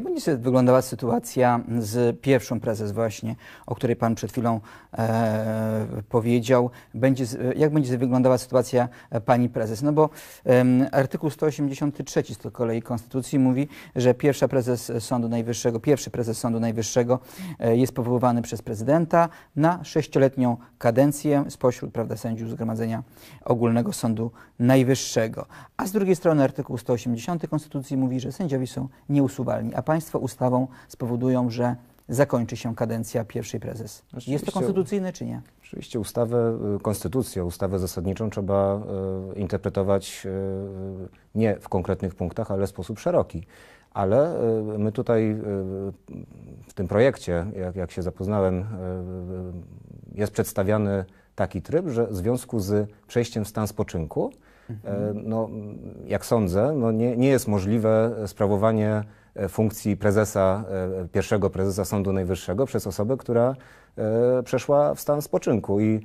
będzie wyglądała sytuacja z pierwszą prezes właśnie, o której pan przed chwilą powiedział? Jak będzie wyglądała sytuacja pani prezes? No bo artykuł 183 z kolei Konstytucji mówi, że pierwszy prezes Sądu Najwyższego jest powoływany przez prezydenta na 6-letnią kadencję spośród, prawda, sędziów Zgromadzenia Ogólnego Sądu Najwyższego. A z drugiej strony artykuł 180 Konstytucji mówi, że sędziowie są nieusuwalni, a państwo ustawą spowodują, że zakończy się kadencja pierwszej prezes. Jest to konstytucyjne czy nie? Oczywiście konstytucję, ustawę zasadniczą trzeba interpretować nie w konkretnych punktach, ale w sposób szeroki. Ale my tutaj w tym projekcie, jak się zapoznałem, jest przedstawiany taki tryb, że w związku z przejściem w stan spoczynku, no, jak sądzę, no nie jest możliwe sprawowanie funkcji pierwszego prezesa Sądu Najwyższego przez osobę, która przeszła w stan spoczynku. I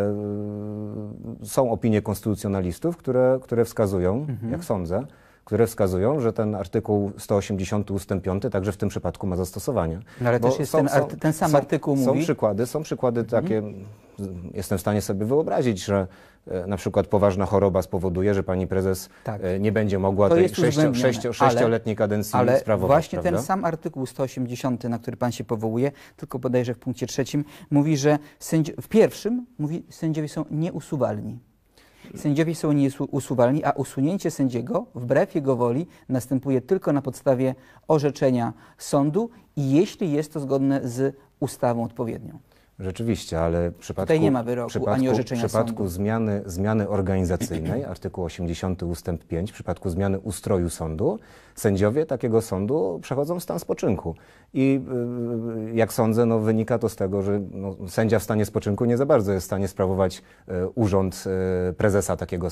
są opinie konstytucjonalistów, które wskazują, jak sądzę, że ten artykuł 180 ustęp 5 także w tym przypadku ma zastosowanie. No ale też jest ten sam artykuł mówi... Są przykłady takie, jestem w stanie sobie wyobrazić, że na przykład poważna choroba spowoduje, że pani prezes nie będzie mogła tej sześcioletniej kadencji sprawować. Ale właśnie ten sam artykuł 180, na który pan się powołuje, tylko bodajże w punkcie 3, mówi, że w pierwszym mówi, sędziowie są nieusuwalni. Sędziowie są nieusuwalni, a usunięcie sędziego wbrew jego woli następuje tylko na podstawie orzeczenia sądu i jeśli jest to zgodne z ustawą odpowiednią. Rzeczywiście, ale w przypadku, tutaj nie ma wyroku ani orzeczenia sądu. W przypadku sądu. zmiany organizacyjnej, artykuł 80 ustęp 5, w przypadku zmiany ustroju sądu, sędziowie takiego sądu przechodzą w stan spoczynku. I jak sądzę, no, wynika to z tego, że sędzia w stanie spoczynku nie za bardzo jest w stanie sprawować urząd prezesa takiego